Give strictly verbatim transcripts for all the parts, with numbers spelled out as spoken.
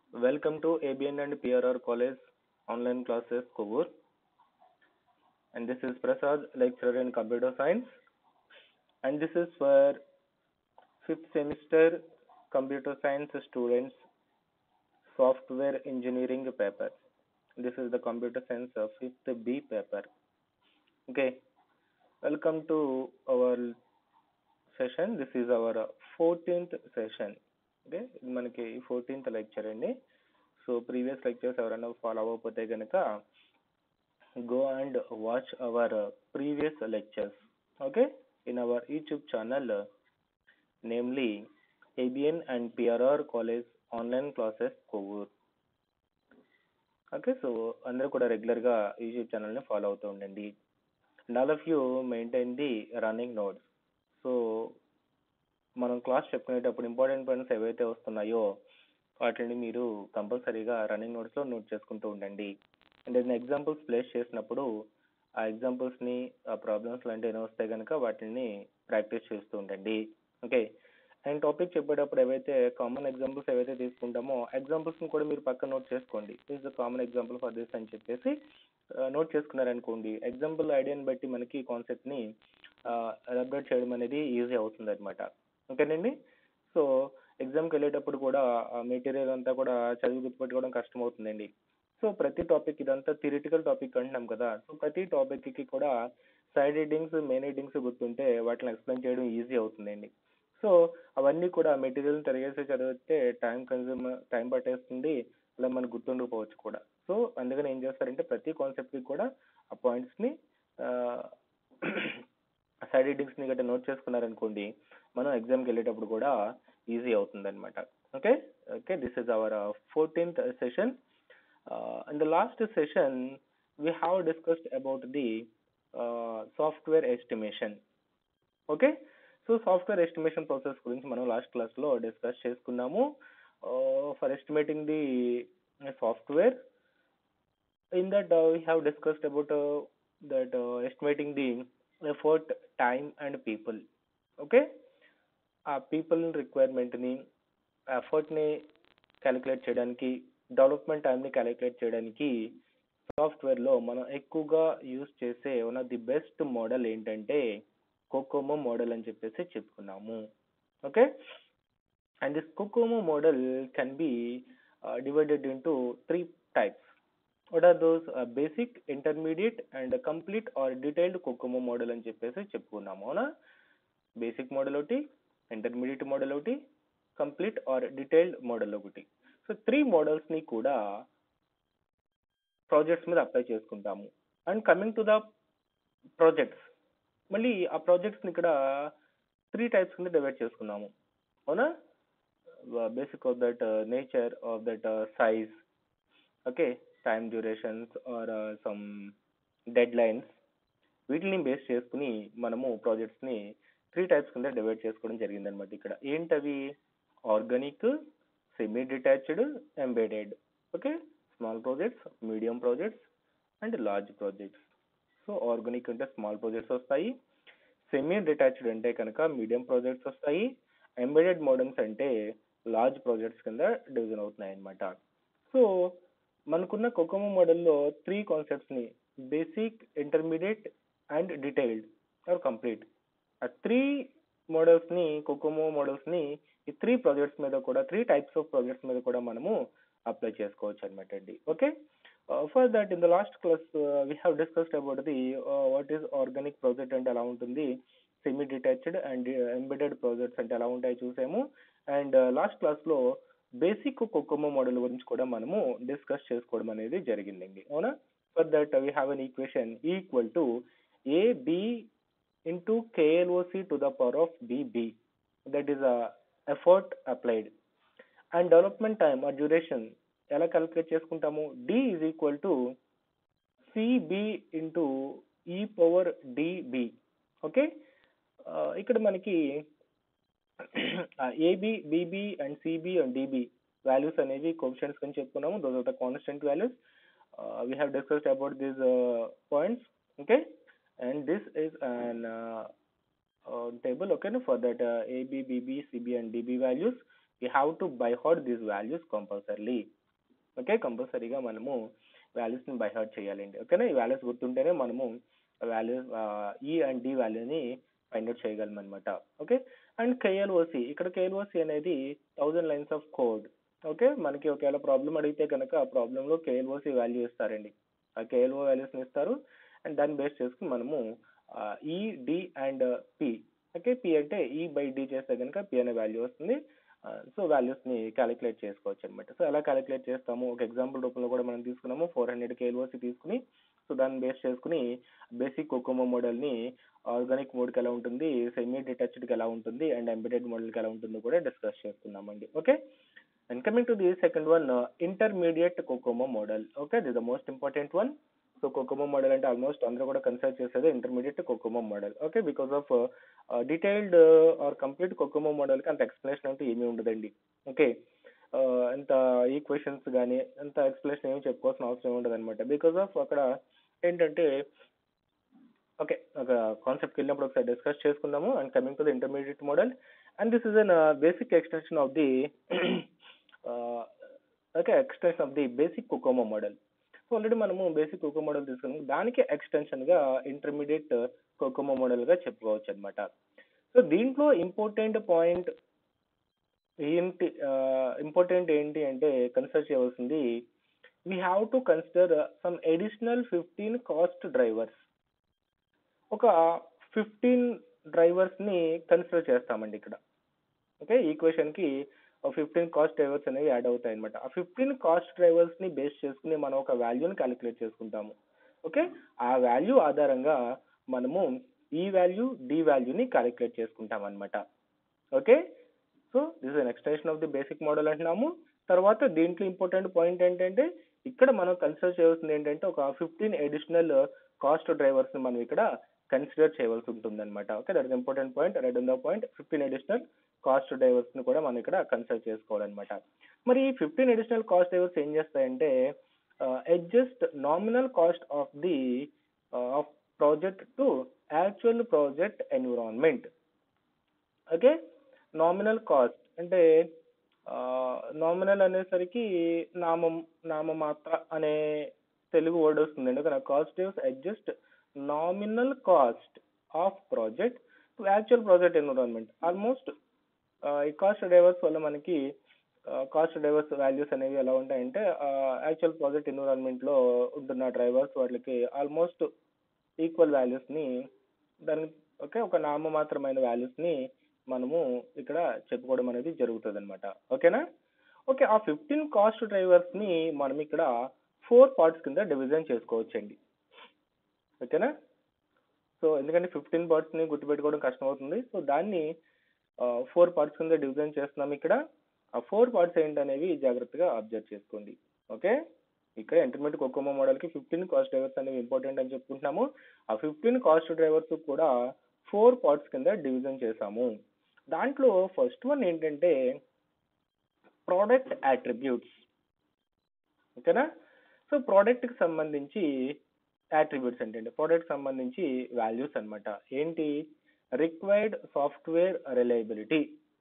Welcome to A B N and P R R College online classes Kovur, and this is Prasad, lecturer in computer science, and this is for fifth semester computer science students software engineering paper. This is the computer science uh, fifth B paper. Okay, welcome to our session. This is our uh, fourteenth session. Okay, ఇది మనకి fourteenth lecture అండి. So previous lectures ఎవరైనా follow అవ్వకపోతే కనుక go and watch our uh, previous lectures, okay, in our YouTube channel, uh, namely A B N and P R R College online classes Kovur. Okay, so అందరూ కూడా regular గా YouTube channel ని follow అవుతూ ఉండండి. And all of you maintain the running notes. So మనం class చెప్పుకునేటప్పుడు important points ఏవైతే వస్తున్నాయో వాటిని మీరు కంపల్సరీగా రన్నింగ్ నోట్స్ లో నోట్ చేసుకుంటూ ఉండండి. అండ్ ఏదైనా ఎగ్జాంపుల్స్ ప్లేస్ చేసినప్పుడు ఆ ఎగ్జాంపుల్స్ ని ఆ ప్రాబ్లమ్స్ లాంటివి ఏమైనా వస్తే కనుక వాటిని ప్రాక్టీస్ చేస్తూ ఉండండి. ఓకే, అండ్ టాపిక్ చెప్పేటప్పుడు ఏవైతే కామన్ ఎగ్జాంపుల్స్ ఏవైతే తీసుకుంటామో ఎగ్జాంపుల్స్ ని కూడా మీరు పక్కన నోట్ చేసుకోండి. This the common example for this అని చెప్పేసి నోట్ చేసుకున్నారనుకోండి, ఎగ్జాంపుల్ ఐడియాని బట్టి మనకి కాన్సెప్ట్ ని ఎలాబరేట్ చేయడం అనేది ఈజీ అవుతుంది అనమాట. ఓకేనండి, సో ఎగ్జామ్కి వెళ్ళేటప్పుడు కూడా మెటీరియల్ అంతా కూడా చదివి గుర్తుపెట్టుకోవడం కష్టం అవుతుందండి. సో ప్రతి టాపిక్, ఇదంతా థియరిటికల్ టాపిక్ అంటున్నాం కదా, సో ప్రతి టాపిక్ కి కూడా సైడ్ హెడ్డింగ్స్ మెయిన్ హెడ్డింగ్స్ గుర్తుంటే వాటిని ఎక్స్ప్లెయిన్ చేయడం ఈజీ అవుతుందండి. సో అవన్నీ కూడా మెటీరియల్ తిరిగేసి చదివితే టైం కన్జ్యూమ్ టైం పట్టేస్తుంది, అలా మనకు గుర్తుండిపోవచ్చు కూడా. సో అందుకని ఏం చేస్తారంటే ప్రతి కాన్సెప్ట్ కి కూడా ఆ పాయింట్స్ ని సైడ్ హెడ్డింగ్స్ ని గట్రా నోట్ చేసుకున్నారనుకోండి, మనం ఎగ్జామ్కి వెళ్ళేటప్పుడు కూడా ఈజీ అవుతుంది అనమాట. Okay okay this is our fourteenth session. Uh, in the last session, we have discussed about the uh, software estimation. Okay, so software estimation process గురించి మనం లాస్ట్ క్లాస్ లో డిస్కస్ చేసుకున్నాము. For estimating the software, in that uh, we have discussed about uh, that uh, estimating the effort, time and people. Okay, ఆ people requirement ని, effort ని calculate చేయడానికి, development time ని calculate చేయడానికి software లో మనం ఎక్కువగా యూజ్ చేసే one of the best model ఏంటంటే కోకోమో మోడల్ అని చెప్పేసి చెప్పుకున్నాము. Okay, and this COCOMO model can be divided into three types. What are those? Basic, intermediate and complete or detailed COCOMO model అని చెప్పేసి చెప్పుకున్నాము. అవునా, బేసిక్ మోడల్ ఒకటి, intermediate model ఒకటి, కంప్లీట్ ఆర్ డీటెయిల్డ్ మోడల్ ఒకటి. సో త్రీ మోడల్స్ ని కూడా projects మీద అప్లై చేసుకుంటాము. And coming to the projects, మళ్ళీ ఆ ప్రాజెక్ట్స్ ని ఇక్కడ త్రీ టైప్స్ కింద డివైడ్ చేసుకున్నాము. అవునా, basic of that nature of that size, okay, time durations or some deadlines, వీటిని బేస్ చేసుకుని మనము ప్రాజెక్ట్స్ ని త్రీ టైప్స్ కింద డివైడ్ చేసుకోవడం జరిగింది అనమాట. ఇక్కడ ఏంటవి? Organic, semi detached, embedded. Okay, small projects, medium projects and large projects. So organic అంటే స్మాల్ ప్రాజెక్ట్స్ వస్తాయి, సెమీ డిటాచ్డ్ అంటే కనుక మీడియం ప్రాజెక్ట్స్ వస్తాయి, ఎంబెడెడ్ మోడల్స్ అంటే లార్జ్ ప్రాజెక్ట్స్ కింద డివిజన్ అవుతున్నాయి అనమాట. సో మనకున్న కోకోమో మోడల్లో త్రీ కాన్సెప్ట్స్ ని, basic, intermediate and detailed or complete, ఆ త్రీ మోడల్స్ ని, కోకోమో మోడల్స్ ని ఈ త్రీ ప్రాజెక్ట్స్ మీద కూడా, త్రీ టైప్స్ ఆఫ్ ప్రాజెక్ట్స్ మీద కూడా మనము అప్లై చేసుకోవచ్చు అనమాట అండి. Okay, for that in the last class we have discussed about the what is organic project అంటే ఎలా ఉంటుంది, semi detached and embedded projects అంటే ఎలా ఉంటాయి చూసాము. అండ్ లాస్ట్ క్లాస్ లో బేసిక్ కోకోమో మోడల్ గురించి కూడా మనము డిస్కస్ చేసుకోవడం అనేది జరిగిందండి. అవునా, for that we have an equation equal to a b into K L O C to the power of B B, that is a effort applied, and development time or duration ఎలా calculate చేసుకుంటాము? D is equal to C B into E power D B. Okay, ఇక్కడ మనకి a b, b b and c b and d b values అనేవి coefficients అని చెప్పుకున్నాము. Those are the constant values. We have discussed about these points. Okay, and this is an uh, uh, table, okay, for that uh, A B, B B, C B and D B values. We have to by heart these values compulsory. Okay, కంపల్సరీగా మనము వాల్యూస్ని by heart చేయాలండి. ఓకేనా, ఈ values గుర్తుంటేనే మనము values E and D వాల్యూని find out చేయగలం అనమాట. ఓకే, అండ్ కేఎల్ఓసి, ఇక్కడ కేఎల్ఓసి అనేది thousand lines of code. Okay, మనకి ఒకవేళ ప్రాబ్లం అడిగితే కనుక ఆ ప్రాబ్లంలో కేఎల్ఓసి వాల్యూ ఇస్తారండి. ఆ కేఎల్ఓ వాల్యూస్ని ఇస్తారు అండ్ దాన్ని బేస్ చేసుకుని మనము E D and P. Okay, P అంటే ఈ బై డి చేస్తే కనుక పి అనే వాల్యూ వస్తుంది. సో వాల్యూస్ని క్యాలిక్యులేట్ చేసుకోవచ్చు అనమాట. సో ఎలా క్యాలిక్యులేట్ చేస్తాము, ఒక ఎగ్జాంపుల్ రూపంలో కూడా మనం తీసుకున్నాము. ఫోర్ హండ్రెడ్ కేఎల్ఓసి తీసుకుని సో దాన్ని బేస్ చేసుకుని బేసిక్ కోకోమో మోడల్ని ఆర్గానిక్ మోడ్కి ఎలా ఉంటుంది, సెమీ డిటాచ్డ్కి ఎలా ఉంటుంది అండ్ ఎంబెడెడ్ మోడల్కి ఎలా ఉంటుందో కూడా డిస్కస్ చేసుకున్నామండి. Okay, and coming to the second one, intermediate COCOMO model. Okay, this the most important one. So COCOMO model అంటే ఆల్మోస్ట్ అందరూ కూడా కన్సిడర్ చేసేది intermediate COCOMO model. Okay, because of detailed or complete COCOMO మోడల్కి అంత explanation అంటూ ఏమీ ఉండదండి. Okay, అంత ఈక్వేషన్స్ కానీ అంత ఎక్స్ప్లెనేషన్ ఏమి చెప్పుకోవాల్సిన అవసరం ఉండదు అనమాట. బికాస్ ఆఫ్ అక్కడ ఏంటంటే ఓకే, ఒక కాన్సెప్ట్కి వెళ్ళినప్పుడు ఒకసారి డిస్కస్ చేసుకుందాము. And coming to the intermediate model, and this is an basic extension of the okay extension of the basic COCOMO model. So already మనము బేసిక్ కోకో మోడల్ తీసుకున్నాము, దానికి ఎక్స్టెన్షన్గా ఇంటర్మీడియట్ కోకోమో మోడల్గా చెప్పుకోవచ్చు అనమాట. సో దీంట్లో ఇంపార్టెంట్ పాయింట్ ఏంటి, important ఏంటి అంటే కన్సిడర్ చేయవలసింది, we have to consider some additional fifteen cost drivers. ఒక ఫిఫ్టీన్ డ్రైవర్స్ని కన్సిడర్ చేస్తామండి ఇక్కడ. ఓకే, ఈక్వేషన్కి ఫిఫ్టీన్ కాస్ట్ డ్రైవర్స్ అనేవి యాడ్ అవుతాయి అనమాట. ఆ ఫిఫ్టీన్ కాస్ట్ డ్రైవర్స్ని బేస్ చేసుకుని మనం ఒక వాల్యూని క్యాలిక్యులేట్ చేసుకుంటాము. ఓకే, ఆ వాల్యూ ఆధారంగా మనము ఈ వాల్యూ డి వాల్యూని క్యాలిక్యులేట్ చేసుకుంటాం అనమాట. Okay, so this is an extension of the basic model అంటున్నాము. తర్వాత దీంట్లో ఇంపార్టెంట్ పాయింట్ ఏంటంటే ఇక్కడ మనం కన్సిడర్ చేయవలసింది ఏంటంటే ఒక ఫిఫ్టీన్ అడిషనల్ కాస్ట్ డ్రైవర్స్ని మనం ఇక్కడ కన్సిడర్ చేయవలసి ఉంటుంది అనమాట. Okay, that is important point. Read in the point, fifteen additional cost drivers ని కూడా మనం ఇక్కడ కన్సిడర్ చేసుకోవాలన్నమాట. మరి ఈ ఫిఫ్టీన్ అడిషనల్ కాస్ట్ డ్రైవర్స్ ఏం చేస్తాయంటే adjust nominal cost of the of project to actual project environment. Okay, nominal cost అంటే నామినల్ అనేసరికి నామం నామమాత్ర అనే తెలుగు వర్డ్ వస్తుందండి. Okay, cost drivers adjust nominal cost of project to actual project environment. Almost ఈ కాస్ట్ డ్రైవర్స్ వల్ల మనకి కాస్ట్ డ్రైవర్స్ వాల్యూస్ అనేవి ఎలా ఉంటాయంటే యాక్చువల్ ప్రాజెక్ట్ ఎన్విరాన్మెంట్లో ఉంటున్న డ్రైవర్స్ వాళ్ళకి ఆల్మోస్ట్ ఈక్వల్ వాల్యూస్ని దానికి ఓకే ఒక నామమాత్రమైన వాల్యూస్ని మనము ఇక్కడ చెప్పుకోవడం అనేది జరుగుతుంది అనమాట. ఓకేనా, ఓకే, ఆ ఫిఫ్టీన్ కాస్ట్ డ్రైవర్స్ని మనం ఇక్కడ ఫోర్ పార్ట్స్ కింద డివిజన్ చేసుకోవచ్చండి. ఓకేనా, సో ఎందుకంటే ఫిఫ్టీన్ పార్ట్స్ని గుర్తుపెట్టుకోవడం కష్టం అవుతుంది. సో దాన్ని ఫోర్ పార్ట్స్ కింద డివిజన్ చేస్తున్నాం ఇక్కడ. ఆ ఫోర్ పార్ట్స్ ఏంటనేవి జాగ్రత్తగా అబ్జర్వ్ చేసుకోండి. ఓకే, ఇక్కడ ఇంటర్మీడియట్ కోకోమో మోడల్కి ఫిఫ్టీన్ కాస్ట్ డ్రైవర్స్ అనేవి ఇంపార్టెంట్ అని చెప్పుకుంటున్నాము. ఆ ఫిఫ్టీన్ కాస్ట్ డ్రైవర్స్ కూడా ఫోర్ పార్ట్స్ కింద డివిజన్ చేసాము. దాంట్లో ఫస్ట్ వన్ ఏంటంటే ప్రోడక్ట్ అట్రిబ్యూట్స్. ఓకేనా, సో ప్రోడక్ట్కి సంబంధించి అట్రిబ్యూట్స్ ఏంటంటే ప్రోడక్ట్ సంబంధించి వాల్యూస్ అనమాట. ఏంటి, రిక్వైర్డ్ సాఫ్ట్వేర్ రిలయబిలిటీ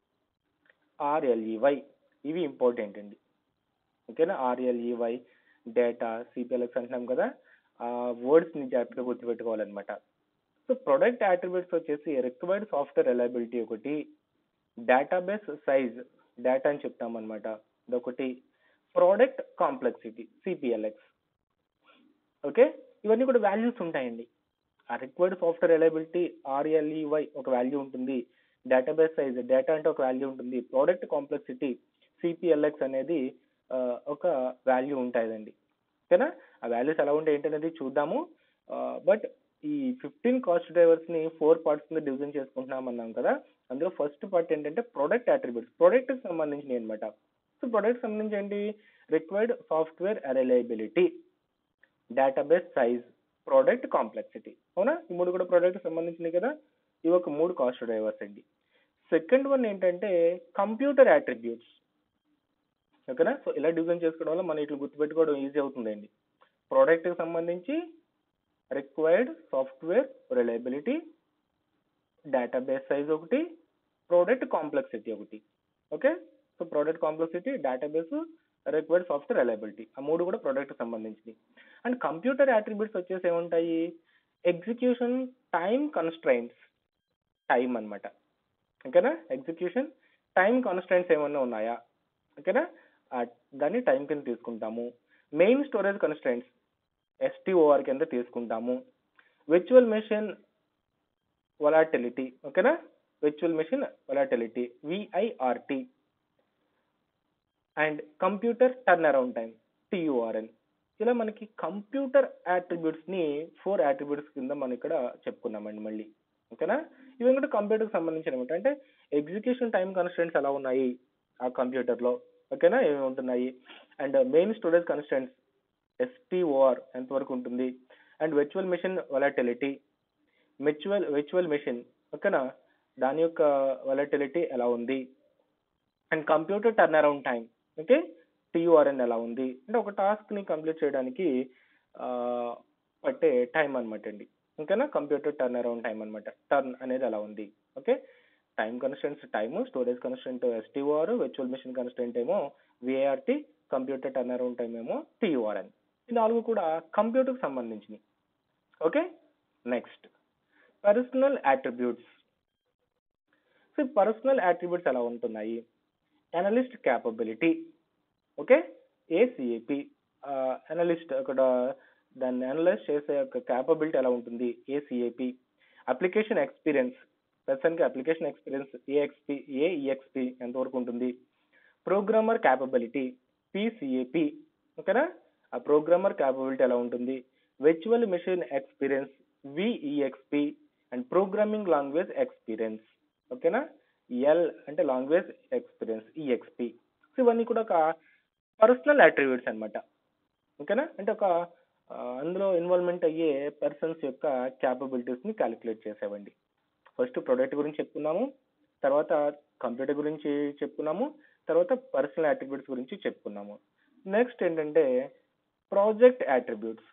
ఆర్ఎల్ఈవై, ఇవి ఇంపార్టెంట్ అండి. ఓకేనా, ఆర్ఎల్ఈవై, డేటా, సిపిఎల్ఎక్స్ అంటున్నాం కదా, ఆ వర్డ్స్ని జాగ్రత్తగా గుర్తుపెట్టుకోవాలన్నమాట. సో ప్రొడక్ట్ అట్రిబ్యూట్స్ వచ్చేసి రిక్వైర్డ్ సాఫ్ట్వేర్ రిలయబిలిటీ ఒకటి, డేటాబేస్ సైజ్ డేటా అని చెప్తాం అనమాట ఇదొకటి, ప్రోడక్ట్ కాంప్లెక్సిటీ సిపిఎల్ఎక్స్. ఓకే, ఇవన్నీ కూడా వాల్యూస్ ఉంటాయండి. ఆ రిక్వైర్డ్ సాఫ్ట్వేర్ రిలయబిలిటీ ఆర్ఎల్ఈవై ఒక వాల్యూ ఉంటుంది, డేటాబేస్ సైజ్ డేటా అంటే ఒక వాల్యూ ఉంటుంది, ప్రోడక్ట్ కాంప్లెక్సిటీ సిపిఎల్ఎక్స్ అనేది ఒక వాల్యూ ఉంటుందండి. ఓకేనా, ఆ వాల్యూస్ ఎలా ఉంటే ఏంటనేది చూద్దాము. బట్ ఈ ఫిఫ్టీన్ కాస్ట్ డ్రైవర్స్ని ఫోర్ పార్ట్స్ కింద డివిజన్ చేసుకుంటున్నాం అన్నాం కదా. అందులో ఫస్ట్ పార్ట్ ఏంటంటే ప్రొడక్ట్ అట్రిబ్యూట్స్, ప్రొడక్ట్కి సంబంధించినవి అనమాట. సో ప్రొడక్ట్ సంబంధించి ఏంటి, required software reliability, database size, product complexity. అవునా, ఈ మూడు కూడా ప్రోడక్ట్ సంబంధించినవి కదా. ఇవి ఒక మూడు కాస్ట్ డ్రైవర్స్ అండి. సెకండ్ వన్ ఏంటంటే కంప్యూటర్ అట్రిబ్యూట్స్. ఓకేనా, సో ఇలా డివిజన్ చేసుకోవడం వల్ల మనం ఇట్లా గుర్తుపెట్టుకోవడం ఈజీ అవుతుందండి. ప్రోడక్ట్కి సంబంధించి required software reliability, database size ఒకటి, ప్రోడక్ట్ కాంప్లెక్సిటీ ఒకటి. Okay, so product complexity, database, required software reliability, ఆ మూడు కూడా ప్రోడక్ట్ సంబంధించినవి. అండ్ కంప్యూటర్ అట్రిబ్యూట్స్ వచ్చేసి ఏముంటాయి, ఎగ్జిక్యూషన్ టైం కన్స్ట్రైంట్స్, టైం అన్నమాట. ఓకేనా, ఎగ్జిక్యూషన్ టైం కాన్స్టెంట్స్ ఏమన్నా ఉన్నాయా, ఓకేనా, దాన్ని టైం కింద తీసుకుంటాము. మెయిన్ స్టోరేజ్ కన్స్టెంట్స్ ఎస్టీఓఆర్ కింద తీసుకుంటాము. విర్చువల్ మెషిన్ వొలాటిలిటీ, ఓకేనా, virtual machine volatility VIRT, and computer turn around time TURN. ఇలా మనకి కంప్యూటర్ అట్రిబ్యూట్స్ ని ఫోర్ అట్రిబ్యూట్స్ కింద మనం ఇక్కడ చెప్పుకున్నామండి మళ్ళీ. ఓకేనా, ఇవి కూడా కంప్యూటర్ కి సంబంధించిన అంటే ఎగ్జిక్యూషన్ టైం కన్స్టెంట్స్ ఎలా ఉన్నాయి ఆ కంప్యూటర్ లో, ఓకేనా, ఏమి ఉంటున్నాయి, and main storage constants STOR ఎంతవరకు ఉంటుంది, and virtual machine volatility, virtual virtual machine, ఓకేనా, దాని యొక్క వొలాటిలిటీ ఎలా ఉంది, and computer turn around time, okay, TURN ఎలా ఉంది, అంటే ఒక టాస్క్ ని కంప్లీట్ చేయడానికి పట్టే టైం అనమాట అండి. ఓకేనా, కంప్యూటర్ టర్న్ అరౌండ్ టైం అనమాట, టర్న్ అనేది ఎలా ఉంది. Okay, time constants time, storage constant STOR, virtual machine constant ఏమో VIRT, computer turn around time ఏమో టియుఆర్ఎన్. ఈ నాలుగు కూడా కంప్యూటర్ కి సంబంధించినవి. Okay, next personal attributes. So personal attributes ఎలా ఉంటున్నాయి, analyst capability, okay, ACAP, analyst అక్కడ దాన్ని అనలైజ్ చేసే యొక్క క్యాపబిలిటీ ఎలా ఉంటుంది, ఏసీఏపీ. అప్లికేషన్ ఎక్స్పీరియన్స్, పర్సన్ కి అప్లికేషన్ ఎక్స్పీరియన్స్ ఏఎక్స్పీ ఏఈఎక్స్పీ ఎంతవరకు ఉంటుంది. ప్రోగ్రామర్ క్యాపబిలిటీ పిసిఏపి, ఓకేనా, ఆ ప్రోగ్రామర్ క్యాపబిలిటీ ఎలా ఉంటుంది. Virtual machine experience VEXP, and programming language experience, ఓకేనా, ఎల్ అంటే లాంగ్వేజ్ ఎక్స్పీరియన్స్ ఈఎక్స్పీ. సో ఇవన్నీ కూడా ఒక పర్సనల్ అట్రిబ్యూట్స్ అన్నమాట. ఓకేనా, అంటే ఒక అందులో ఇన్వాల్వ్మెంట్ అయ్యే పర్సన్స్ యొక్క క్యాపబిలిటీస్ ని క్యాలిక్యులేట్ చేసేవండి. ఫస్ట్ ప్రొడక్ట్ గురించి చెప్పుకున్నాము, తర్వాత కంప్యూటర్ గురించి చెప్పుకున్నాము, తర్వాత పర్సనల్ అట్రిబ్యూట్స్ గురించి చెప్పుకున్నాము. నెక్స్ట్ ఏంటంటే project attributes.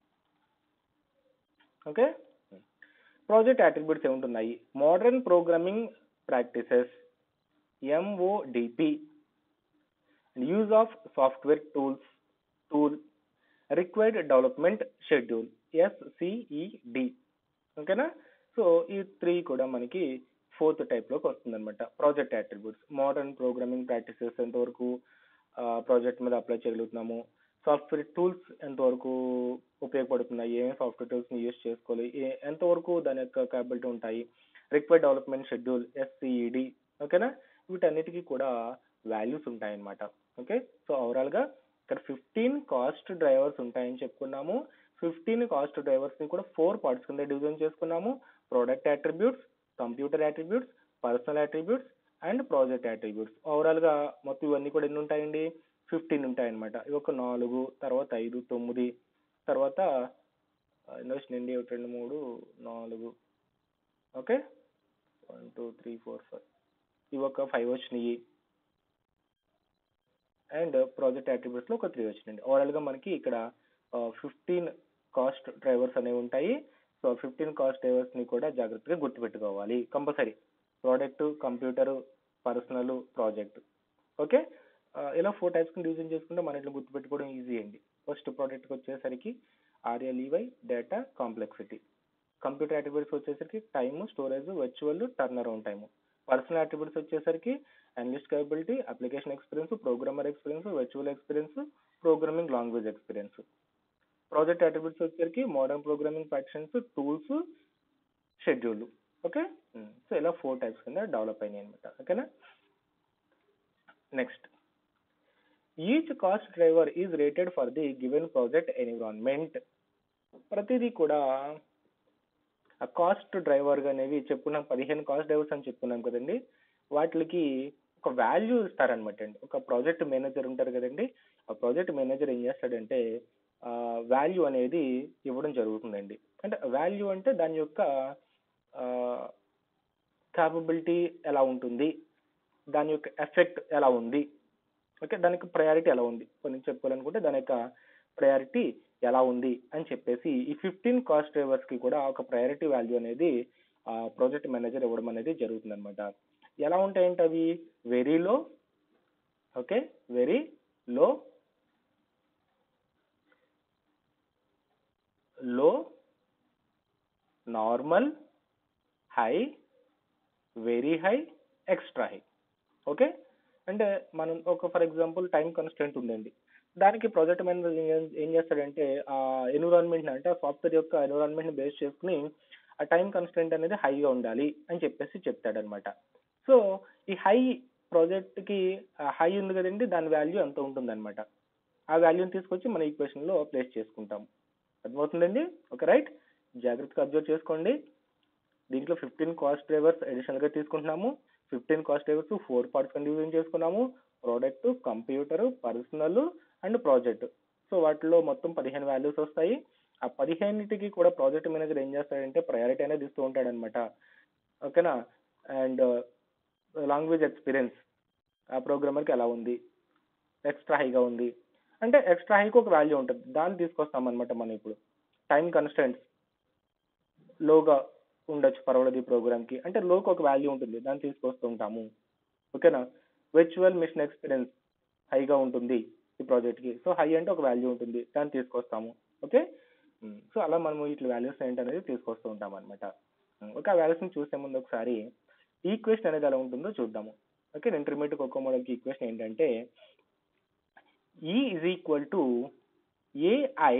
Okay, project attributes ఏముంటున్నాయి, modern programming practices MODP, use of software tools tool, required development schedule SCED. ఓకేనా, సో ఈ త్రీ కూడా మనకి ఫోర్త్ టైప్ లోకి వస్తుంది అనమాట project attributes. Modern programming practices ఎంతవరకు ప్రాజెక్ట్ మీద అప్లై చేయగలుగుతున్నాము, సాఫ్ట్వేర్ టూల్స్ ఎంతవరకు ఉపయోగపడుతున్నాయి, ఏమేమి సాఫ్ట్వేర్ టూల్స్ ని యూజ్ చేసుకోవాలి, ఎంతవరకు దాని యొక్క క్యాపబిలిటీ ఉంటాయి, రిక్వైర్డ్ డెవలప్మెంట్ షెడ్యూల్ ఎస్సిఈడి. ఓకేనా, వీటన్నిటికీ కూడా వాల్యూస్ ఉంటాయన్నమాట. ఓకే, సో ఓవరాల్ గా ఇక్కడ ఫిఫ్టీన్ కాస్ట్ డ్రైవర్స్ ఉంటాయని చెప్పుకున్నాము. ఫిఫ్టీన్ కాస్ట్ డ్రైవర్స్ ని కూడా ఫోర్ పార్ట్స్ కింద డివిజన్ చేసుకున్నాము. Product attributes, computer attributes, personal attributes and project attributes. Overall గా మొత్తం ఇవన్నీ కూడా ఎన్ని ఉంటాయండి, ఫిఫ్టీన్ ఉంటాయన్నమాట. ఇవి ఒక నాలుగు, తర్వాత ఐదు, తొమ్మిది, తర్వాత ఇన్వెస్ట్ అండి ఒకటి రెండు మూడు నాలుగు, okay, one two three four five, ఇవి ఒక ఫైవ్ వచ్చినాయి, అండ్ ప్రాజెక్ట్ అట్రిబ్యూట్స్ లో ఒక త్రీ వచ్చినాయండి. ఓవరాల్ గా మనకి ఇక్కడ ఫిఫ్టీన్ కాస్ట్ డ్రైవర్స్ అనేవి ఉంటాయి. సో ఫిఫ్టీన్ కాస్ట్ డ్రైవర్స్ ని కూడా జాగ్రత్తగా గుర్తుపెట్టుకోవాలి compulsory. Product, computer, personal, project. Okay, ఇలా ఫోర్ టైప్స్ ని డివిజన్ చేసుకుంటే మన ఇట్లా గుర్తుపెట్టుకోవడం ఈజీ అండి. ఫస్ట్ ప్రోడక్ట్ కి వచ్చేసరికి RLEY, data, complexity. Computer attributes వచ్చేసరికి time, storage, virtual, turn around time. Personal attributes వచ్చేసరికి analyst capability, application experience, programmer experience, virtual experience, programming language experience. Project attributes వచ్చేసరికి modern programming practices, tools, schedule. Okay, so ఇలా four types కింద develop అయినాయి అనమాట. ఓకేనా, next each cost driver is rated for the given project environment. ప్రతిదీ కూడా ఆ cost driver అనేవి చెప్పుకున్నాం, పదిహేను కాస్ట్ డ్రైవర్స్ అని చెప్పుకున్నాం కదండి. వాటికి ఒక వాల్యూ ఇస్తారనమాట అండి. ఒక ప్రాజెక్ట్ మేనేజర్ ఉంటారు కదండి, ఆ ప్రాజెక్ట్ మేనేజర్ ఏం చేస్తాడంటే వాల్యూ అనేది ఇవ్వడం జరుగుతుందండి. అంటే వాల్యూ అంటే దాని యొక్క క్యాపబిలిటీ ఎలా ఉంటుంది, దాని యొక్క ఎఫెక్ట్ ఎలా ఉంది, ఓకే, దానికి ప్రయారిటీ ఎలా ఉంది, కొన్ని చెప్పుకోవాలనుకుంటే దాని యొక్క ప్రయారిటీ ఎలా ఉంది అని చెప్పేసి ఈ ఫిఫ్టీన్ కాస్ట్ డ్రైవర్స్ కి కూడా ఒక ప్రయారిటీ వాల్యూ అనేది ప్రాజెక్ట్ మేనేజర్ ఇవ్వడం అనేది జరుగుతుంది అనమాట. ఎలా ఉంటాయంటే అవి very low, okay, very low, low, normal, high, very high, extra high. Okay, అంటే మనం ఒక ఫర్ ఎగ్జాంపుల్ టైం కన్స్టెంట్ ఉందండి, దానికి ప్రాజెక్ట్ మేనేజర్ ఏం చేస్తాడంటే ఆ ఎన్విరాన్మెంట్ అంటే ఆ సాఫ్ట్వేర్ యొక్క ఎన్విరాన్మెంట్ బేస్ చేసుకుని ఆ టైం కన్స్టెంట్ అనేది హైగా ఉండాలి అని చెప్పేసి చెప్తాడనమాట. సో ఈ హై ప్రాజెక్ట్కి హై ఉంది కదండి, దాని వాల్యూ ఎంత ఉంటుందన్నమాట. ఆ వాల్యూని తీసుకొచ్చి మన ఈక్వేషన్లో ప్లేస్ చేసుకుంటాం. అర్థమవుతుందండి? Okay, right. జాగ్రత్తగా అబ్జర్వ్ చేసుకోండి. దీంట్లో ఫిఫ్టీన్ కాస్ట్ డ్రైవర్స్ అడిషనల్గా తీసుకుంటున్నాము. Fifteen cost drivers four parts కింద డివిజన్ చేసుకున్నాము. Product, computer, personal and project. So వాటిలో మొత్తం పదిహేను వాల్యూస్ వస్తాయి. ఆ పదిహేనుటికి కూడా ప్రాజెక్ట్ మేనేజర్ ఏం చేస్తాడంటే ప్రయారిటీ అనేది ఇస్తూ ఉంటాడు అనమాట. ఓకేనా? అండ్ లాంగ్వేజ్ ఎక్స్పీరియన్స్ ఆ ప్రోగ్రామర్కి ఎలా ఉంది, ఎక్స్ట్రా హైగా ఉంది అంటే ఎక్స్ట్రా హైకి ఒక వాల్యూ ఉంటుంది, దాన్ని తీసుకొస్తాం అనమాట. మనం ఇప్పుడు టైం కన్స్టెంట్స్ లోగా ఉండొచ్చు పర్వాలేదు ఈ ప్రోగ్రామ్కి అంటే లోకి ఒక వాల్యూ ఉంటుంది, దాన్ని తీసుకొస్తూ ఉంటాము. ఓకేనా? విర్చువల్ మిషన్ ఎక్స్పీరియన్స్ హైగా ఉంటుంది ఈ ప్రాజెక్ట్కి, సో హై అంటే ఒక వాల్యూ ఉంటుంది, దాన్ని తీసుకొస్తాము. ఓకే, సో అలా మనము ఇట్లా వాల్యూస్ ఏంటనేది తీసుకొస్తూ ఉంటాం అనమాట. ఓకే, ఆ వాల్యూస్ని చూసే ముందు ఒకసారి ఈక్వేషన్ అనేది ఎలా ఉంటుందో చూద్దాము. ఓకే, ఇంటర్మీడియట్ కోకో మోడల్కి ఈక్వేషన్ ఏంటంటే E is equal to A I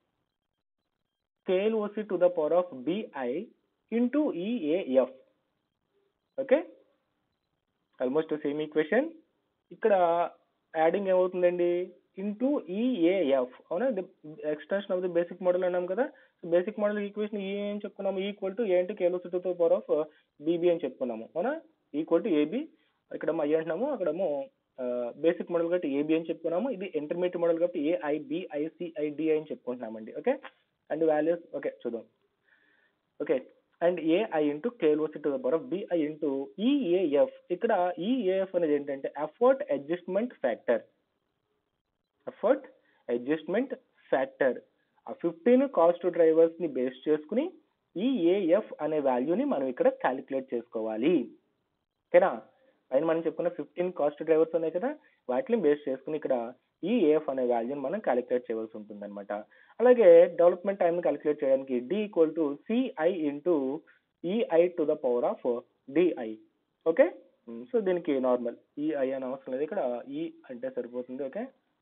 K L O C to the power of B I into E A F. Okay, almost same equation. ఇక్కడ యాడింగ్ ఏమవుతుందండి, ఇంటూ ఈఏఎఫ్. అవునా, extension of the basic model అన్నాం కదా. Basic model equation ఈ ఏం చెప్పుకున్నాము, equal to A అంటే KLOC to the power of BB అని చెప్పుకున్నాము. అవునా, ఈక్వల్ టు ఏబి. ఇక్కడ ఐ అంటున్నాము, అక్కడేమో బేసిక్ మోడల్ కాబట్టి ఏబి అని చెప్పుకున్నాము. ఇది ఇంటర్మీడియట్ మోడల్ కాబట్టి ఏఐ బిఐసిఐడి అని చెప్పుకుంటున్నామండి. ఓకే, అండ్ వాల్యూస్ ఓకే చూద్దాం. Okay, and AI into KLOC to the power of BI into EAF. ఇక్కడ ఈఏఎఫ్ అనేది ఏంటంటే effort adjustment factor. Effort adjustment factor ఆ ఫిఫ్టీన్ కాస్ట్ డ్రైవర్స్ ని బేస్ చేసుకుని ఈఏఎఫ్ అనే వాల్యూని మనం ఇక్కడ క్యాలిక్యులేట్ చేసుకోవాలి. ఓకేనా? పైన మనం చెప్పుకున్న ఫిఫ్టీన్ కాస్ట్ డ్రైవర్స్ ఉన్నాయి కదా, వాటిని బేస్ చేసుకుని ఇక్కడ ఈఏఎఫ్ అనే వాల్యూని మనం క్యాలిక్యులేట్ చేయవలసి ఉంటుంది అనమాట. అలాగే డెవలప్మెంట్ టైం క్యాలిక్యులేట్ చేయడానికి D equal to CI into EI to the power of DI. Okay, so దీనికి నార్మల్ ఈఐ అని అవసరం లేదు, ఇక్కడ ఈ అంటే సరిపోతుంది. ఓకే,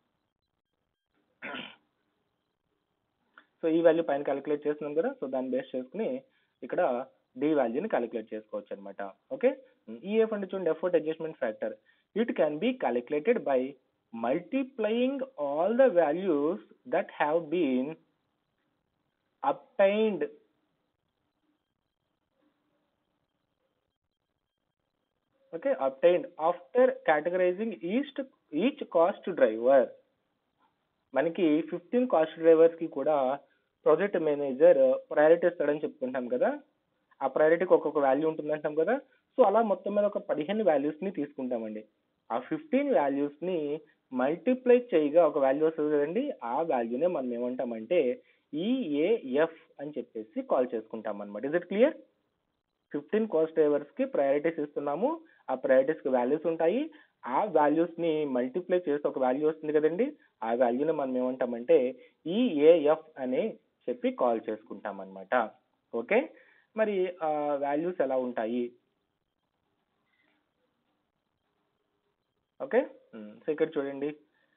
సో ఈ వాల్యూ పైన క్యాలిక్యులేట్ చేస్తున్నాం కదా, సో దాన్ని బేస్ చేసుకుని ఇక్కడ డి వాల్యూని క్యాలిక్యులేట్ చేసుకోవచ్చు అనమాట. ఓకే, ఈఎఫ్ అంటే చూడండి effort adjustment factor. It can be calculated by multiplying all the values that have been obtained okay obtained after categorizing each each cost driver. మనకి ఫిఫ్టీన్ కాస్ట్ డ్రైవర్స్ కి కూడా project manager priority ఇస్తాడని చెప్పుకుంటాం కదా, ఆ ప్రయారిటీకి ఒక్కొక్క వాల్యూ ఉంటుంది అంటాం కదా. సో అలా మొత్తం మీద ఒక పదిహేను వాల్యూస్ ని తీసుకుంటామండి. ఆ ఫిఫ్టీన్ వాల్యూస్ ని మల్టిప్లై చేయగా ఒక వాల్యూ వస్తుంది కదండి, ఆ వాల్యూనే మనం ఏమంటామంటే ఈఏఎఫ్ అని చెప్పేసి కాల్ చేసుకుంటాం అనమాట. Is it clear? Fifteen cost drivers కి ప్రయారిటీస్ ఇస్తున్నాము, ఆ ప్రయారిటీస్ కి వాల్యూస్ ఉంటాయి, ఆ వాల్యూస్ ని మల్టిప్లై చేసి ఒక వాల్యూ వస్తుంది కదండి, ఆ వాల్యూని మనం ఏమంటామంటే ఈఏఎఫ్ అని చెప్పి కాల్ చేసుకుంటాం అనమాట. ఓకే, మరి ఆ వాల్యూస్ ఎలా ఉంటాయి? ఓకే, సో ఇక్కడ చూడండి,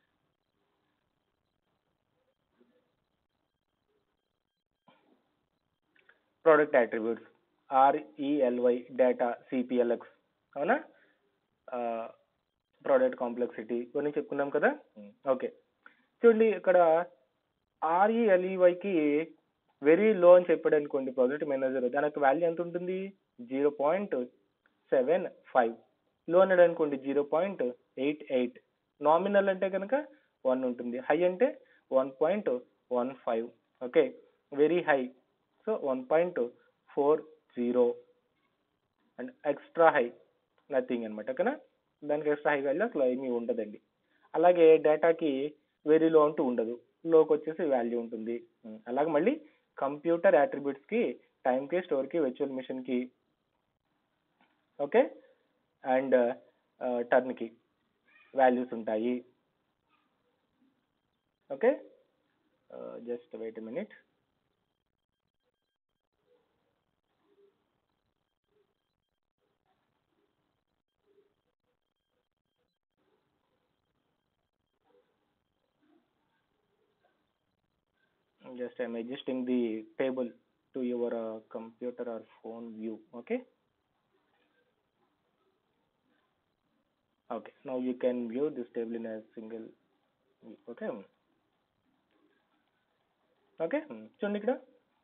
product attributes RELY data CPLX. అవునా, ప్రోడక్ట్ కాంప్లెక్సిటీ కొన్ని చెప్పుకున్నాం కదా. ఓకే, చూడండి ఇక్కడ ఆర్ఈఎల్ఈవైకి వెరీ లో అని చెప్పాడు అనుకోండి ప్రాజెక్ట్ మేనేజర్, దానికి వాల్యూ ఎంత ఉంటుంది, zero point seven five. Low అన్నాడు అనుకోండి zero point eight eight. Nominal అంటే కనుక వన్ ఉంటుంది, హై అంటే one point one five. Okay, very high so one point four zero and extra high nothing అనమాట. ఓకేనా, దానికి ఎక్స్ట్రా హై వాల్యూ అసలు ఏమీ ఉండదండి. అలాగే డేటాకి వెరీ లో అంటూ ఉండదు, లోకి వచ్చేసి వాల్యూ ఉంటుంది. అలాగే మళ్ళీ కంప్యూటర్ అట్రిబ్యూట్స్కి టైంకి, స్టోర్కి, వర్చువల్ మిషన్కి, ఓకే, అండ్ టర్న్కి. వాల్యూస్ ఉంటాయి. Okay, just wait minute. Just I'm adjusting the table to your uh, computer or phone view. Okay. Okay. Now you can view this table in a single view. Okay. Okay. చూడండి ఇక్కడ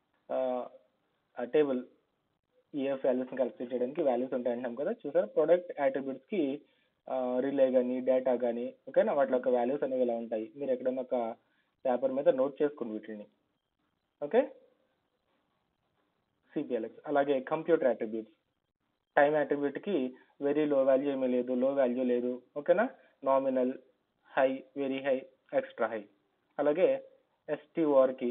ఆ table EF వాల్యూస్ని calculate చేయడానికి values ఉంటాయి అంటాం కదా, చూసారు. Product యాట్రిబ్యూట్స్కి రిలే కానీ డేటా కానీ ఓకేనా, వాటి యొక్క వాల్యూస్ అనేవి ఇలా ఉంటాయి. మీరు ఎక్కడైనా ఒక పేపర్ మీద నోట్ చేసుకోండి వీటిని. Okay, CPLX. అలాగే కంప్యూటర్ యాట్రిబ్యూట్స్, టైం యాట్రిబ్యూట్కి వెరీ లో వాల్యూ ఏమీ లేదు, లో వాల్యూ లేదు. ఓకేనా, nominal, high, very high, extra high. అలాగే ఎస్టీఓఆర్కి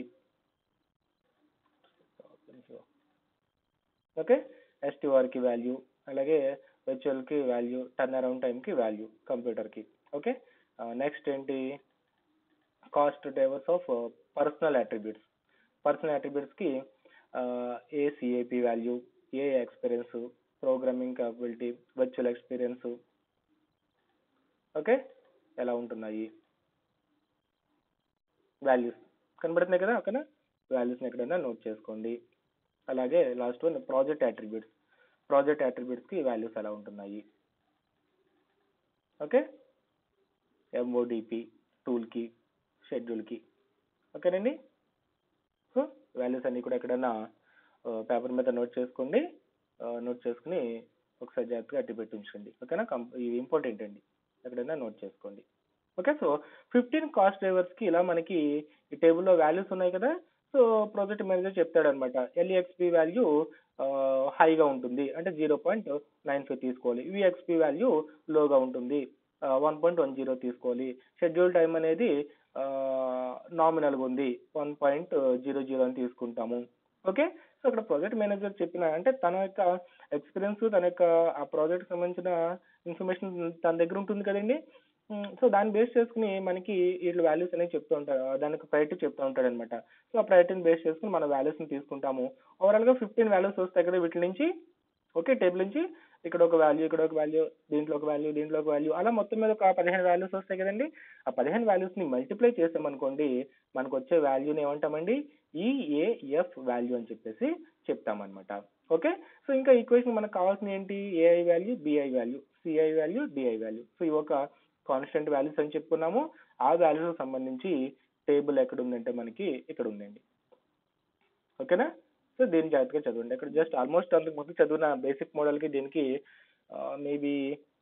ఓకే, ఎస్టీఓఆర్కి వాల్యూ, అలాగే వర్చువల్కి వాల్యూ, టర్న్ అరౌండ్ టైంకి వాల్యూ కంప్యూటర్కి. ఓకే, నెక్స్ట్ ఏంటి, cost drivers of personnel attributes. Personnel యాట్రిబ్యూట్స్కి ACAP value, A experience, programming capability, virtual experience. Okay, ఎలా ఉంటున్నాయి వాల్యూస్ కనబడుతున్నాయి కదా. ఓకేనా, వాల్యూస్ని ఎక్కడైనా నోట్ చేసుకోండి. అలాగే last one project attributes. Project యాట్రిబ్యూట్స్కి వాల్యూస్ ఎలా ఉంటున్నాయి. ఓకే, ఎంఓడిపి, టూల్కి, షెడ్యూల్కి. ఓకేనండి, సో వాల్యూస్ అన్నీ కూడా ఎక్కడైనా పేపర్ మీద నోట్ చేసుకోండి. నోట్ చేసుకుని ఒకసారి జాగ్రత్తగా అట్టి పెట్టి ఉంచండి. ఓకేనా, కం ఇవి ఇంపార్టెంట్ అండి, ఎక్కడైనా నోట్ చేసుకోండి. ఓకే, సో ఫిఫ్టీన్ కాస్ట్ డ్రైవర్స్కి ఇలా మనకి ఈ టేబుల్లో వాల్యూస్ ఉన్నాయి కదా. సో ప్రాజెక్ట్ మేనేజర్ చెప్తాడు అనమాట, ఎల్ఈఎక్స్పి వాల్యూ హైగా ఉంటుంది అంటే జీరో పాయింట్ నైన్ ఫైవ్ తీసుకోవాలి, విఎక్స్పి వాల్యూ లోగా ఉంటుంది వన్ పాయింట్ వన్ జీరో తీసుకోవాలి, షెడ్యూల్ టైం అనేది నామినల్గా ఉంది వన్ పాయింట్ జీరో జీరో అని తీసుకుంటాము. ఓకే, సో అక్కడ ప్రాజెక్ట్ మేనేజర్ చెప్పిన అంటే తన యొక్క ఎక్స్పీరియన్స్, తన యొక్క ఆ ప్రాజెక్ట్ సంబంధించిన ఇన్ఫర్మేషన్ తన దగ్గర ఉంటుంది కదండి. సో దాన్ని బేస్ చేసుకుని మనకి వీళ్ళు వాల్యూస్ అనేవి చెప్తూ ఉంటారు, దానికి ప్రయారిటీ చెప్తూ ఉంటాడు అనమాట. సో ఆ ప్రయారిటీని బేస్ చేసుకుని మన వాల్యూస్ని తీసుకుంటాము. ఓవరాల్గా ఫిఫ్టీన్ వాల్యూస్ వస్తాయి కదా వీటి నుంచి. ఓకే, టేబుల్ నుంచి ఇక్కడ ఒక వాల్యూ, ఇక్కడ ఒక వాల్యూ, దీంట్లో ఒక వాల్యూ, దీంట్లో ఒక వాల్యూ, అలా మొత్తం మీద ఒక పదిహేను వాల్యూస్ వస్తాయి కదండి. ఆ పదిహేను వాల్యూస్ని మల్టిప్లై చేసామనుకోండి మనకు వచ్చే వాల్యూని ఏమంటామండి, ఈఏఎఫ్ వాల్యూ అని చెప్పేసి చెప్తామన్నమాట. ఓకే, సో ఇంకా ఈక్వేషన్ మనకు కావాల్సిన ఏంటి, AI value, BI value, CI value, DI value. So ఇవి ఒక కాన్స్టెంట్ వాల్యూస్ అని చెప్పుకున్నాము. ఆ వాల్యూస్ సంబంధించి టేబుల్ ఎక్కడ ఉందంటే మనకి ఇక్కడ ఉందండి. ఓకేనా, సో దీన్ని జాగ్రత్తగా చదవండి. ఇక్కడ జస్ట్ ఆల్మోస్ట్ అంతకు ముందు చదివిన బేసిక్ మోడల్కి దీనికి మేబీ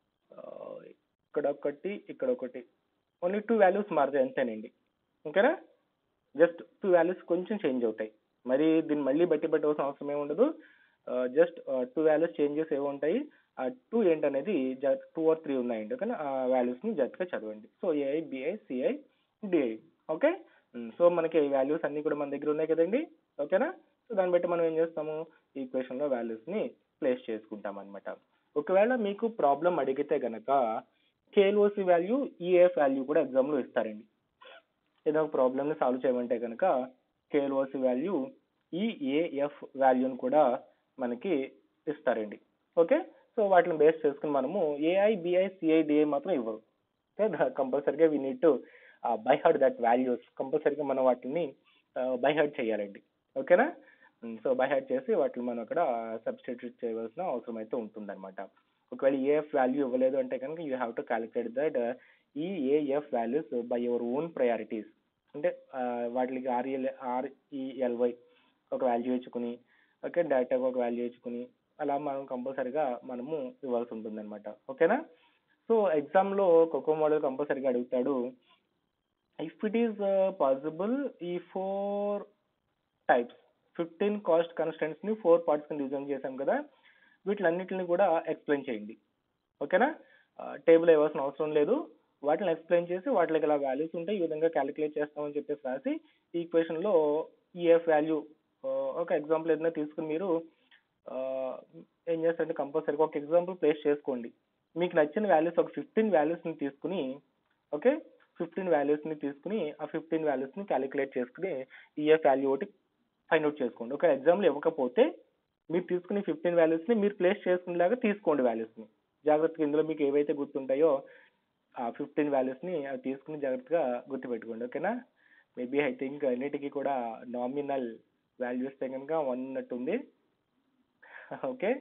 ఇక్కడ ఒకటి, ఇక్కడ ఒకటి, ఓన్లీ టూ వాల్యూస్ మారుతాయి అంతేనండి. ఓకేనా, జస్ట్ టూ వాల్యూస్ కొంచెం చేంజ్ అవుతాయి, మరి దీన్ని మళ్ళీ బట్టి పెట్టవలసిన అవసరం ఏమి ఉండదు. జస్ట్ టూ వాల్యూస్ చేంజెస్ ఏమి ఉంటాయి, ఆ టూ ఏంటనేది టూ ఆర్ త్రీ ఉన్నాయండి. ఓకేనా, ఆ వాల్యూస్ని జాగ్రత్తగా చదవండి. So AI, BI, CI, DI. Okay, so మనకి ఈ వాల్యూస్ అన్నీ కూడా మన దగ్గర ఉన్నాయి కదండి. ఓకేనా, సో దాన్ని బట్టి మనం ఏం చేస్తాము, ఈక్వేషన్లో వాల్యూస్ని ప్లేస్ చేసుకుంటాం అనమాట. ఒకవేళ మీకు ప్రాబ్లం అడిగితే గనక కేఎల్ఓసి వాల్యూ, ఈఏఎఫ్ వాల్యూ కూడా ఎగ్జామ్లో ఇస్తారండి. ఏదో ఒక ప్రాబ్లమ్ని సాల్వ్ చేయమంటే కనుక కేఎల్ఓసి వాల్యూ, ఈఏఎఫ్ వాల్యూని కూడా మనకి ఇస్తారండి. ఓకే, సో వాటిని బేస్ చేసుకుని మనము ఏఐ, బిఐ, సిఐ, డిఐ మాత్రం ఇవ్వరు. ఓకే, కంపల్సరీగా we need to by heart that values. కంపల్సరీగా మనం వాటిని బై హార్ట్ చేయాలండి. ఓకేనా, సో బై హార్ట్ చేసి వాటిని మనం అక్కడ సబ్స్టిట్యూట్ చేయవలసిన అవసరం అయితే ఉంటుందన్నమాట. ఒకవేళ ఏఎఫ్ వాల్యూ ఇవ్వలేదు అంటే కనుక you have to calculate that EAF values by your own priorities. అంటే వాటికి ఆర్ఎల్ ఆర్ఈఎల్వై ఒక వాల్యూ ఇచ్చుకుని, ఓకే, డేటాకు ఒక వాల్యూ ఇచ్చుకుని అలా మనం కంపల్సరీగా మనము ఇవ్వాల్సి ఉంటుంది అనమాట. ఓకేనా, సో ఎగ్జామ్లో కోకో మోడల్ కంపల్సరీగా అడుగుతాడు. ఇఫ్ ఇట్ ఈస్ పాసిబుల్ ఈ ఫోర్ టైప్స్ ఫిఫ్టీన్ కాస్ట్ కన్స్టెంట్స్ని ఫోర్ పార్ట్స్ కింద డిజైన్ చేశాం కదా, వీటిలన్నిటిని కూడా ఎక్స్ప్లెయిన్ చేయండి. ఓకేనా, టేబుల్ ఇవ్వాల్సిన అవసరం లేదు, వాటిని ఎక్స్ప్లెయిన్ చేసి వాటికి ఇలా వాల్యూస్ ఉంటాయి, ఈ విధంగా క్యాలిక్యులేట్ చేస్తామని చెప్పేసి రాసి ఈక్వేషన్లో ఈఎఫ్ వాల్యూ ఒక ఎగ్జాంపుల్ ఏదైనా తీసుకుని మీరు ఏం చేస్తారంటే కంపల్సరీగా ఒక ఎగ్జాంపుల్ ప్లేస్ చేసుకోండి. మీకు నచ్చిన వాల్యూస్ ఒక ఫిఫ్టీన్ వాల్యూస్ని తీసుకుని, ఓకే, ఫిఫ్టీన్ వాల్యూస్ని తీసుకుని ఆ ఫిఫ్టీన్ వాల్యూస్ని క్యాలిక్యులేట్ చేసుకుని ఈఎఫ్ వాల్యూ ఒకటి ఫైండ్ అవుట్ చేసుకోండి. ఒక ఎగ్జామ్లో ఇవ్వకపోతే మీరు తీసుకుని ఫిఫ్టీన్ వాల్యూస్ని మీరు ప్లేస్ చేసుకునేలాగా తీసుకోండి వాల్యూస్ని. జాగ్రత్తగా ఇందులో మీకు ఏవైతే గుర్తుంటాయో ఆ ఫిఫ్టీన్ వాల్యూస్ని అవి తీసుకుని జాగ్రత్తగా గుర్తుపెట్టుకోండి. ఓకేనా? మేబీ ఐ థింక్ అన్నిటికీ కూడా నామినల్ వాల్యూస్ కనుక వన్ ఉన్నట్టుంది. ఓకే,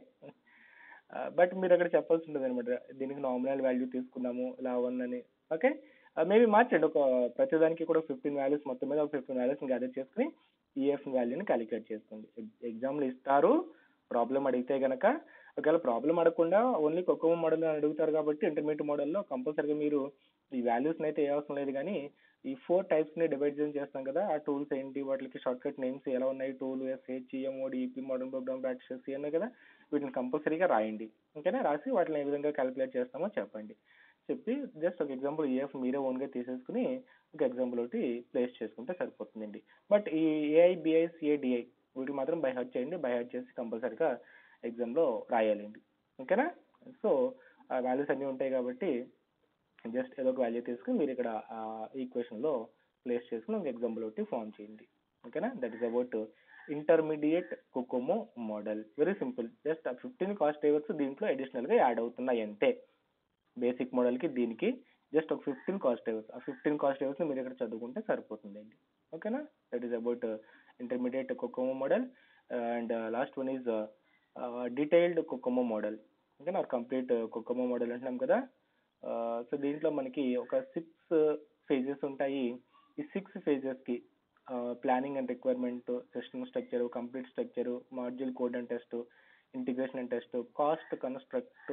బట్ మీరు అక్కడ చెప్పాల్సి ఉంటుంది అనమాట, దీనికి నామినల్ వాల్యూ తీసుకున్నాము ఇలా వన్ అని. ఓకే, మేబీ మార్చండి, ఒక ప్రతిదానికి కూడా ఫిఫ్టీన్ వాల్యూస్ మొత్తం మీద ఒక ఫిఫ్టీన్ వాల్యూస్ గ్యాదర్ చేసుకుని ఈఎఫ్ వాల్యూని క్యాలిక్యులేట్ చేసుకోండి. ఎగ్జామ్లో ఇస్తారు ప్రాబ్లం అడిగితే గనక. ఒకవేళ ప్రాబ్లం అడగకుండా ఓన్లీ కొకోమో మోడల్ అని అడుగుతారు కాబట్టి ఇంటర్మీడియట్ మోడల్లో కంపల్సరీగా మీరు ఈ వాల్యూస్ని అయితే ఏ అవసరం లేదు, కానీ ఈ ఫోర్ టైప్స్ని డివైడ్ చేస్తాం కదా, ఆ టూల్స్ ఏంటి, వాటికి షార్ట్ కట్ నేమ్స్ ఎలా ఉన్నాయి, tool SH EMOD EP modern program practices ఉన్నాయి కదా, వీటిని కంపల్సరీగా రాయండి. ఓకేనా? రాసి వాటిని ఏ విధంగా క్యాలిక్యులేట్ చేస్తామో చెప్పండి. చెప్పి జస్ట్ ఒక ఎగ్జాంపుల్ ఈఎఫ్ మీరే ఓన్గా తీసేసుకుని ఒక ఎగ్జాంపుల్ ఒకటి ప్లేస్ చేసుకుంటే సరిపోతుందండి. బట్ ఈ ఏఐ బిఐ సిఐ డిఐ వీటికి మాత్రం బై హార్ట్ చేయండి. బై హార్ట్ చేసి కంపల్సరీగా ఎగ్జామ్లో రాయాలండి. ఓకేనా? సో ఆ వాల్యూస్ అన్నీ ఉంటాయి కాబట్టి జస్ట్ ఏదో ఒక వాల్యూ తీసుకుని మీరు ఇక్కడ ఈక్వేషన్లో ప్లేస్ చేసుకుని ఒక ఎగ్జాంపుల్ ఒకటి ఫామ్ చేయండి. ఓకేనా? That is about intermediate COCOMO model. Very simple, just ఆ ఫిఫ్టీన్ కాస్ట్ డ్రైవర్స్ దీంట్లో అడిషనల్గా యాడ్ అవుతున్నాయి అంతే. బేసిక్ మోడల్కి దీనికి జస్ట్ ఒక ఫిఫ్టీన్ కాస్ట్ డ్రైవర్స్, ఆ ఫిఫ్టీన్ కాస్ట్ డ్రైవర్స్ని మీరు ఇక్కడ చదువుకుంటే సరిపోతుందండి. ఓకేనా? That is about intermediate COCOMO model. And last one is detailed COCOMO model. ఓకేనా? కంప్లీట్ కోకోమో మోడల్ అంటున్నాం కదా. సో దీంట్లో మనకి ఒక సిక్స్ ఫేజెస్ ఉంటాయి. ఈ సిక్స్ ఫేజెస్కి planning and requirement, system structure, complete structure, module code and test, integration and test, cost construct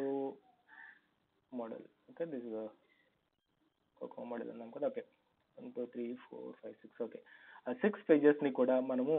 model. Okay, this is COCOMO model అన్నాం కదా. Okay, one two three four five six. Okay, ఆ six పేజెస్ని కూడా మనము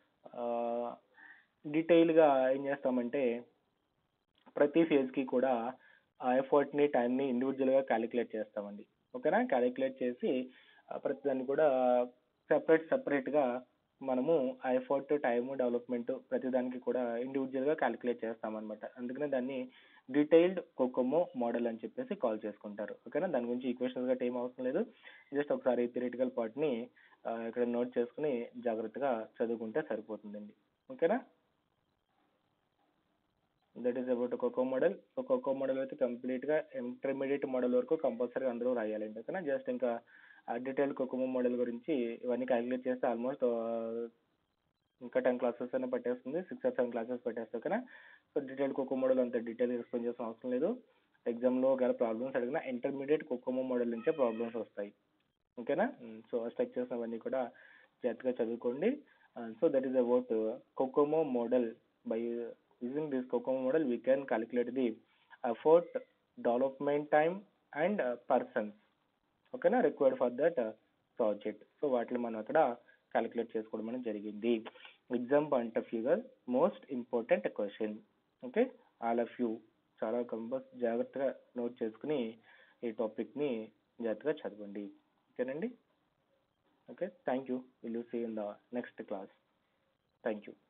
డీటెయిల్గా ఏం చేస్తామంటే ప్రతి ఫేజ్కి కూడా ఆ ఎఫర్ట్ని టైంని ఇండివిజువల్గా క్యాలిక్యులేట్ చేస్తామండి. ఓకేనా? క్యాలిక్యులేట్ చేసి ప్రతిదాన్ని కూడా సెపరేట్ సెపరేట్గా మనము ఆ ఎఫర్ట్, టైము, డెవలప్మెంట్ ప్రతిదానికి కూడా ఇండివిజువల్గా క్యాలిక్యులేట్ చేస్తామన్నమాట. అందుకనే దాన్ని డీటెయిల్డ్ కోకోమో మోడల్ అని చెప్పేసి కాల్ చేసుకుంటారు. ఓకేనా? దాని గురించి ఈక్వేషన్స్ గట్రా ఏం అవసరం లేదు, జస్ట్ ఒకసారి థియరిటికల్ పార్ట్ని ఇక్కడ నోట్ చేసుకుని జాగ్రత్తగా చదువుకుంటే సరిపోతుందండి. ఓకేనా? That is about COCO model. So COCO model అయితే కంప్లీట్గా ఇంటర్మీడియట్ మోడల్ వరకు కంపల్సరీ అందరూ రాయాలండి. ఓకేనా? జస్ట్ ఇంకా డీటెయిల్ కోకోమో మోడల్ గురించి ఇవన్నీ క్యాలిక్యులేట్ చేస్తే ఆల్మోస్ట్ ఇంకా టెన్ క్లాసెస్ అయినా పట్టేస్తుంది, సిక్స్ ఆర్ సెవెన్ క్లాసెస్ పట్టేస్తుంది. ఓకేనా? సో డీటెయిల్ కోకో మోడల్ అంత డీటెయిల్గా ఎక్స్ప్లెయిన్ చేసిన అవసరం లేదు. ఎగ్జామ్లో గల ప్రాబ్లమ్స్ అడిగినా ఇంటర్మీడియట్ కోకోమో మోడల్ నుంచే ప్రాబ్లమ్స్ వస్తాయి. ఓకేనా? సో స్ట్రక్చర్స్ అవన్నీ కూడా జాగ్రత్తగా చదువుకోండి. So that is about COCOMO model. By using this COCOMO model we can calculate the effort, development time and uh, persons, okay na, required for that uh, project. So వాటిని మనం అక్కడ calculate చేసుకోవడం అనేది జరిగింది. ఎగ్జామ్ పాయింట్ ఆఫ్ వ్యూగా most important question. Okay, all of you చాలా కంపల్స్ జాగ్రత్తగా నోట్ చేసుకుని ఈ టాపిక్ని జాగ్రత్తగా చదవండి. ఓకేనండి? Okay, thank you. Will you see in the next class. Thank you.